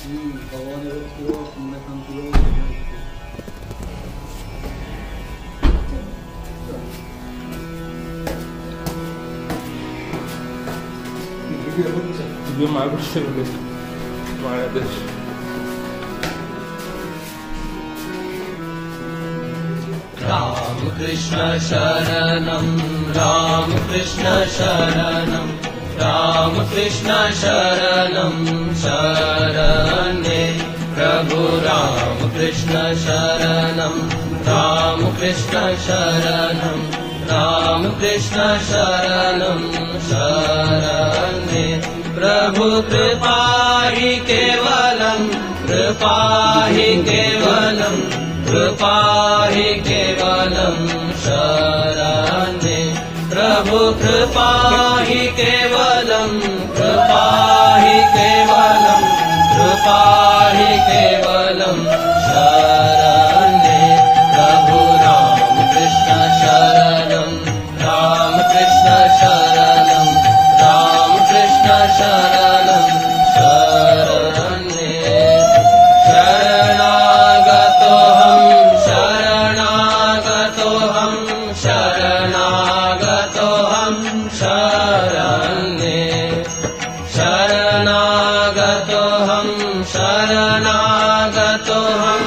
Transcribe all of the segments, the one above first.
भगवान पुण्य शांति जो मार्ग से महाराज राम कृष्ण शरणं राम कृष्ण शरणं राम कृष्ण शरणं शरणे प्रभु राम कृष्ण शरणं राम कृष्ण शरणं राम कृष्ण शरणं शरणे प्रभु कृपा हि केवलं कृपा हि केवलं कृपा हि केवलं शरणे प्रभु कृपा हि केवलं कृपा हि केवलं कृपा हि केवलं शरणे प्रभु राम कृष्ण शरणं राम कृष्ण शरणं राम कृष्ण शरणं शरणे शरणागतोऽहं शरणागतोऽहं शरणागतोऽहं शरणे शरणागतोऽहं शरणागतोऽहं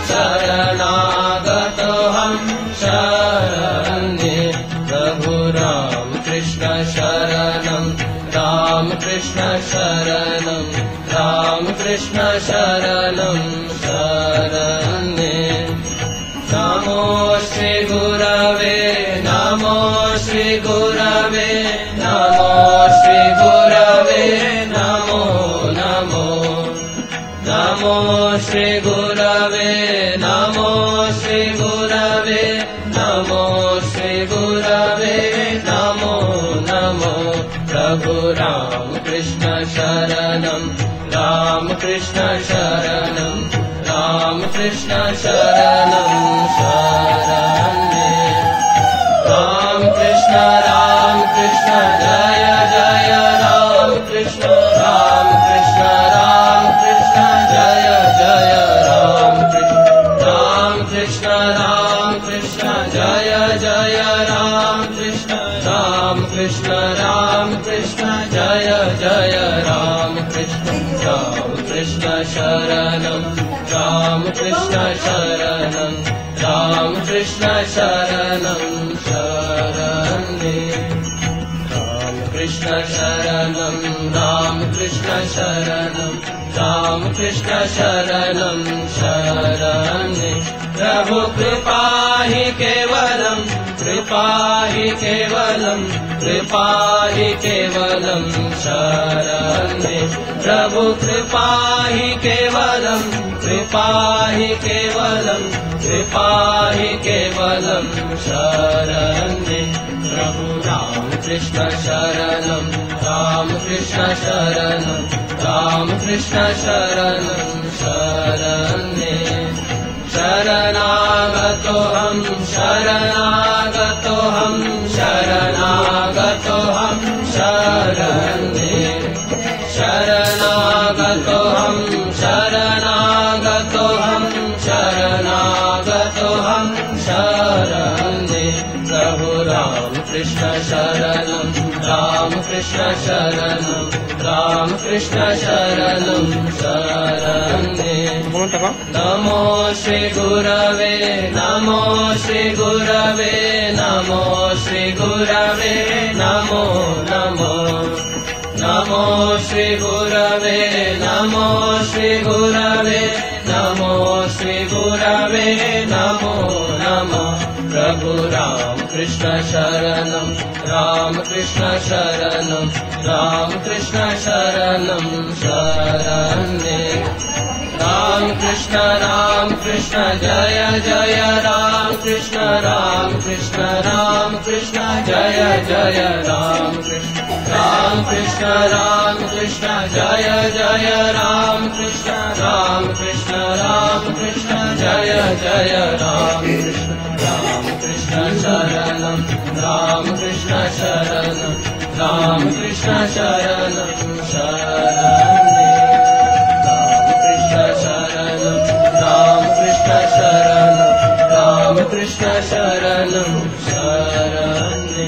शरणागतोऽहं शरणे प्रभु राम कृष्ण शरणं राम कृष्ण शरणं राम कृष्ण शरणं शरणे नमो श्री गुरवे नमो श्री गुरवे नमो श्री गुरवे नमो नमो नमो श्री गुरवे नमो श्री गुरवे नमो श्री गुरवे नमो नमो प्रभु राम कृष्ण शरणं राम कृष्ण शरणं राम कृष्ण शरणं शरणे राम कृष्ण जय जय राम कृष्ण जय जय राम कृष्ण जय जय राम कृष्ण जय जय राम कृष्ण शरणं राम कृष्ण शरणं राम कृष्ण शरणं शरणे राम कृष्ण शरणं राम कृष्ण शरणं राम कृष्ण शरणं शरणे प्रभु कृपा हि केवलं कृपा हि केवलं कृपा हि केवलं शरणे प्रभु कृपा हि केवलं कृपा हि केवलं कृपा हि केवलं शरणे प्रभु राम कृष्ण शरणं राम कृष्ण शरणं राम कृष्ण शरणं शरणे शरणागतोऽहं शरणागतोऽहं शरणागतोऽहं शरणे शरणागतोऽहं शरणागतोऽहं शरणागतोऽहं शरणे प्रभु राम कृष्ण शरणं राम कृष्ण शरणं राम कृष्ण शरणं शरणे नमो श्री गुरवे नमो श्री गुरवे नमो श्री गुरवे नमो नमो नमो श्री गुरवे नमो श्री गुरवे नमो श्री गुरवे नमो नमो प्रभु राम कृष्ण शरणं राम कृष्ण शरणं राम कृष्ण शरणं शरणे राम कृष्ण जय जय राम कृष्ण जय जय राम कृष्ण जय जय राम कृष्ण जय जय राम कृष्ण शरणं राम कृष्ण शरणं राम कृष्ण शरणं शरणे कृष्ण शरणं शरणे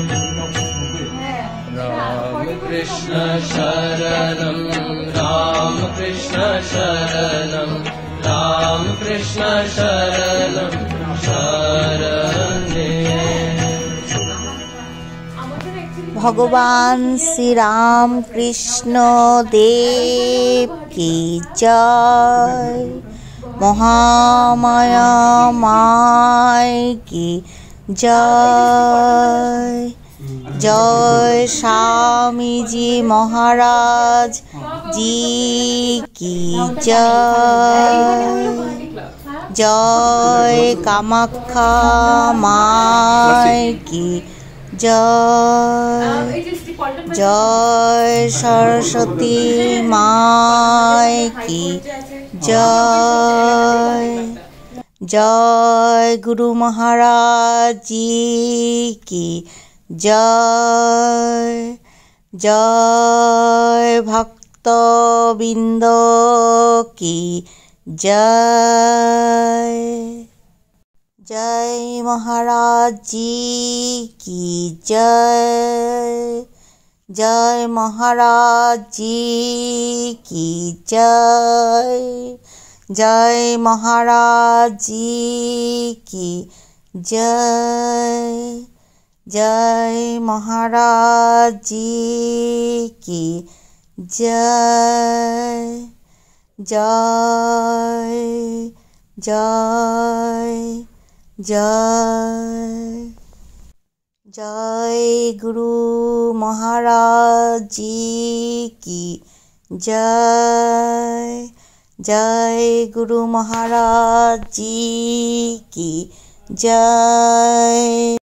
राम कृष्ण शरणं राम कृष्ण शरणं राम कृष्ण शरणं शरणे भगवान श्री राम कृष्ण देव की जय। महामाया माय की जय। जय स्वामी जी महाराज जी की जय। जय कामाख्या माय की जय। जय सरस्वती माय की जय। जय गुरु महाराज जी की जय। जय भक्तबिंद की जय। जय महाराज जी की जय। जय महाराज जी की जय। जय महाराज जी की जय। जय महाराज जी की जय। जय जय जय। जय गुरु महाराज जी की जय। जय गुरु महाराज जी की जय।